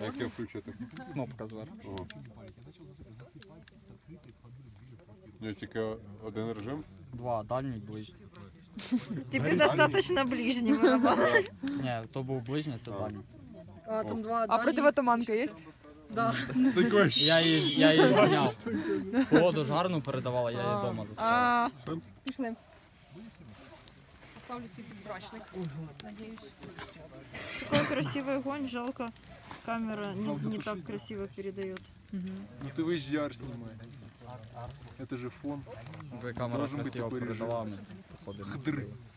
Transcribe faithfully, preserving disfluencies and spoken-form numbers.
Як його включити? Кнопка зверху. О. Ні, тільки один режим. Два, дальній, ближній. Тебе достаточно ближнім работать. Ні, то був ближній, це дальній. А, там два А дальні. противотуманка є? Да. Я її, я її зняв. Воду жарну передавала, я її вдома засадив. А, Пішли. Поставлю свій підсрачник. Надіюсь. такой красивый огонь, жалко, камера не, не так красиво передает. Ну ты в эйч ди ар снимай. Это же фон. Ви камера Должен бути красиво такий режим. передала, ми походимо. Хдр.